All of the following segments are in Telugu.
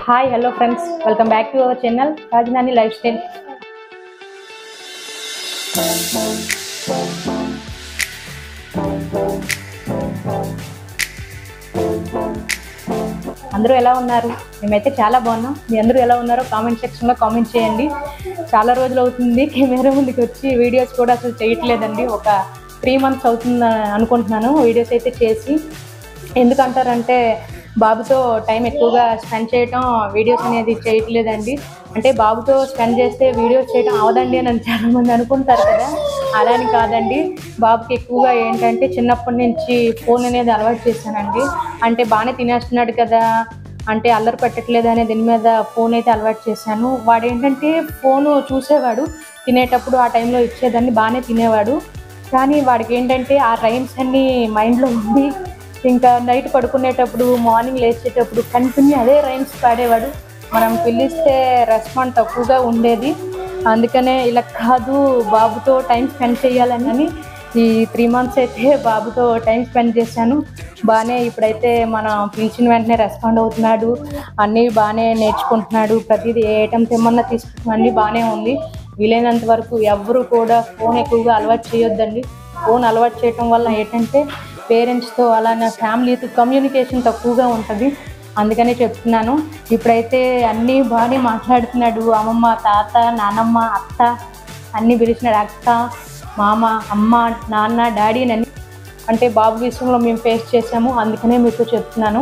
Hi hello friends, welcome back to our channel Rajdhani lifestyle. అందరూ ఎలా ఉన్నారు? మేమైతే చాలా బాగున్నాం. మీ అందరూ ఎలా ఉన్నారో కామెంట్ సెక్షన్లో కామెంట్ చేయండి. చాలా రోజులు అవుతుంది కెమెరా ముందుకు వచ్చి వీడియోస్ కూడా అసలు చేయట్లేదండి. ఒక 3 months అవుతుంది అనుకుంటున్నాను వీడియోస్ అయితే చేసి. ఎందుకంటారంటే బాబుతో టైం ఎక్కువగా స్పెండ్ చేయటం, వీడియోస్ అనేది చేయట్లేదండి. అంటే బాబుతో స్పెండ్ చేస్తే వీడియోస్ చేయడం అవదండి అని చాలామంది అనుకుంటారు కదా. అలా అని కాదండి, బాబుకి ఎక్కువగా ఏంటంటే చిన్నప్పటి నుంచి ఫోన్ అనేది అలవాటు చేశానండి. అంటే బాగానే తినేస్తున్నాడు కదా, అంటే అల్లరి పెట్టట్లేదు అనే దీని మీద ఫోన్ అయితే అలవాటు చేశాను. వాడు ఏంటంటే ఫోను చూసేవాడు, తినేటప్పుడు ఆ టైంలో ఇచ్చేదాన్ని, బాగానే తినేవాడు. కానీ వాడికి ఏంటంటే ఆ రైమ్స్ అన్నీ మైండ్లో ఉంది. ఇంకా నైట్ పడుకునేటప్పుడు, మార్నింగ్ లేచేటప్పుడు కంటిన్యూ అదే రైమ్స్ పాడేవాడు. మనం పిలిస్తే రెస్పాన్స్ తక్కువగా ఉండేది. అందుకనే ఇలా కాదు, బాబుతో టైం స్పెండ్ చేయాలని ఈ 3 months అయితే బాబుతో టైం స్పెండ్ చేశాను. బాగానే ఇప్పుడైతే మనం పిలిచిన వెంటనే రెస్పాండ్ అవుతున్నాడు, అన్నీ బాగానే నేర్చుకుంటున్నాడు. ప్రతిదీ ఏ ఐటమ్ తెమ్మన్నా తీసుకుంటున్నా, అన్నీ బాగానే ఉంది. వీలైనంత వరకు ఎవరు కూడా ఫోన్ ఎక్కువగా అలవాటు చేయొద్దండి. ఫోన్ అలవాటు చేయటం వల్ల ఏంటంటే పేరెంట్స్తో అలానే ఫ్యామిలీతో కమ్యూనికేషన్ తక్కువగా ఉంటుంది. అందుకనే చెప్తున్నాను. ఇప్పుడైతే అన్నీ బాగానే మాట్లాడుతున్నాడు. అమ్మమ్మ, తాత, నానమ్మ, అత్త అన్నీ పిలిచినాడు. అక్క, మామ, అమ్మ, నాన్న, డాడీ అని. అంటే బాబు విషయంలో మేము ఫేస్ చేసాము, అందుకనే మీకు చెప్తున్నాను.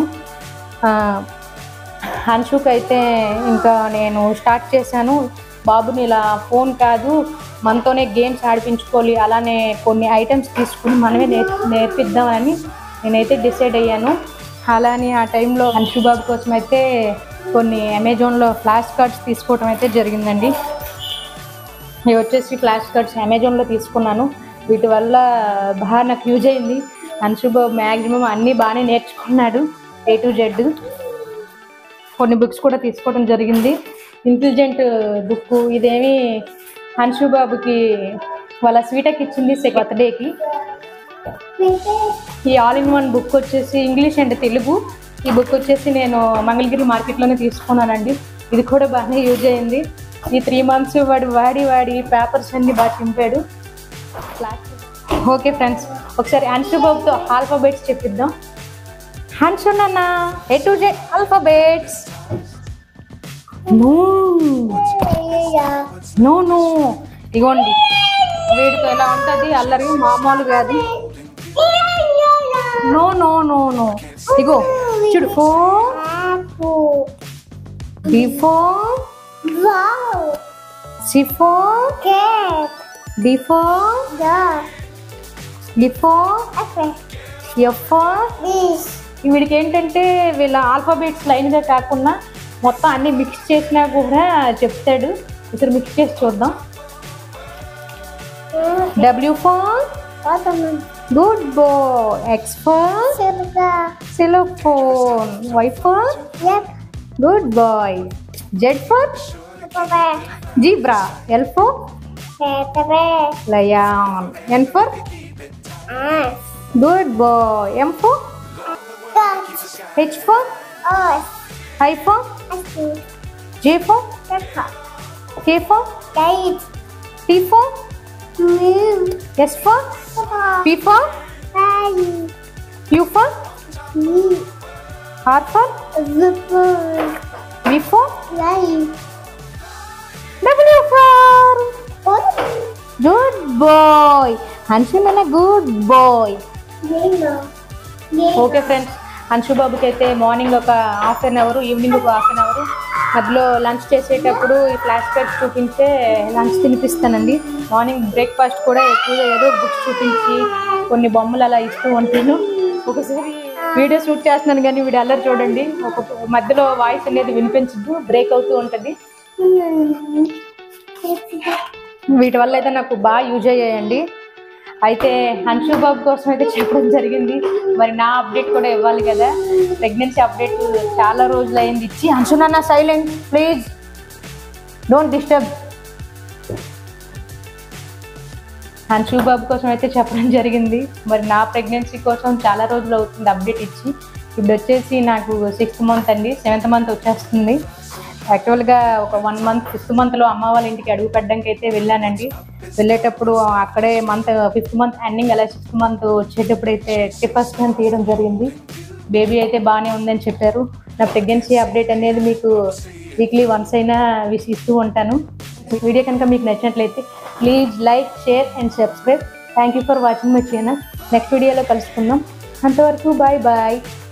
హన్షుక్ అయితే ఇంకా నేను స్టార్ట్ చేశాను. బాబుని ఇలా ఫోన్ కాదు, మనతోనే గేమ్స్ ఆడిపించుకోవాలి, అలానే కొన్ని ఐటమ్స్ తీసుకుని మనమే నేర్పిద్దామని నేనైతే డిసైడ్ అయ్యాను. అలానే ఆ టైంలో హన్షు బాబు కోసం అయితే కొన్ని అమెజాన్లో ఫ్లాష్ కార్డ్స్ తీసుకోవడం అయితే జరిగిందండి. ఇవి వచ్చేసి ఫ్లాష్ కార్డ్స్ అమెజాన్లో తీసుకున్నాను. వీటి వల్ల బాగా నాకు యూజ్ అయింది. హన్షు బాబు మ్యాక్సిమం అన్నీ బాగానే నేర్చుకున్నాడు, A to Z. కొన్ని బుక్స్ కూడా తీసుకోవడం జరిగింది. ఇంటెలిజెంట్ బుక్ ఇదేమి హన్షు బాబుకి వాళ్ళ స్వీటకి ఇచ్చింది బర్త్డేకి. ఈ ఆల్ ఇన్ వన్ బుక్ వచ్చేసి ఇంగ్లీష్ అండ్ తెలుగు. ఈ బుక్ వచ్చేసి నేను మంగళగిరి మార్కెట్లోనే తీసుకున్నానండి. ఇది కూడా బాగానే యూజ్ అయింది. ఈ 3 months వాడి పేపర్స్ అన్ని బాగా చింపాడు. ఓకే ఫ్రెండ్స్, ఒకసారి హన్షు బాబుతో ఆల్ఫాబెట్స్ చెప్పిద్దాం. హన్షు నాన్న A to Z alphabets. No ఇగోండి, వీడితో ఎలా ఉంటుంది అల్లరి, మామూలు కాదు. నో ఇగో చూడు. B for C for B for F for. వీడికి ఏంటంటే వీళ్ళ ఆల్ఫాబెట్స్ లైన్గా కాకుండా మొత్తం అన్ని మిక్స్ చేసినా కూడా చెప్తాడు. ఇప్పుడు మిక్స్ చేసి చూద్దాం. W for good boy, X for xylophone, Y for good boy, Z for zebra, L for lion, N for good boy, M for H for I for J for K for T for S for P for U for R for V for W for good boy. Hanshu నాన్న good boy. Okay friends, Hanshu బాబుకి అయితే మార్నింగ్ ఒక 1/2 hour, ఈవినింగ్ ఒక 1/2 hour, మధ్యలో లంచ్ చేసేటప్పుడు ఈ ఫ్లాష్ కార్డ్స్ చూపించే లంచ్ తినిపిస్తానండి. మార్నింగ్ బ్రేక్ఫాస్ట్ కూడా ఎక్కువగా ఏదో బుక్స్ చూపించి కొన్ని బొమ్మలు అలా ఇస్తూ ఉంటాను. ఒకసారి వీడియో షూట్ చేస్తున్నాను కానీ వీడు అల్లరి చూడండి. ఒక మధ్యలో వాయిస్ అనేది వినిపించదు, బ్రేక్ అవుతూ ఉంటుంది. వీటి వల్ల అయితే నాకు బాగా యూజ్ అయ్యాయండి. అయితే హన్షు బాబు కోసం అయితే చెప్పడం జరిగింది. మరి నా అప్డేట్ కూడా ఇవ్వాలి కదా. ప్రెగ్నెన్సీ అప్డేట్ చాలా రోజులు అయింది ఇచ్చి. హన్షు నాన్న silent please, don't disturb. Hanshu బాబు కోసం అయితే చెప్పడం జరిగింది. మరి నా ప్రెగ్నెన్సీ కోసం చాలా రోజులు అవుతుంది అప్డేట్ ఇచ్చి. ఇప్పుడు వచ్చేసి నాకు 6th మంత్ అండి, 7th మంత్ వచ్చేస్తుంది. యాక్చువల్గా ఒక 1 మంత్ 5th మంత్లో అమ్మ వాళ్ళ ఇంటికి అడుగు పెట్టడానికి అయితే వెళ్ళానండి. వెళ్ళేటప్పుడు అక్కడే 5th మంత్ ఎండింగ్ అలా 6th మంత్ వచ్చేటప్పుడు అయితే టిఫా స్కాన్ తీయడం జరిగింది. బేబీ అయితే బాగానే ఉందని చెప్పారు. నా ప్రెగ్నెన్సీ అప్డేట్ అనేది మీకు వీక్లీ వన్స్ అయినా ఇస్తూ ఉంటాను. వీడియో కనుక మీకు నచ్చినట్లయితే please like, share and subscribe. Thank you for watching my channel. Next వీడియోలో కలుసుకుందాం. అంతవరకు బాయ్ బాయ్.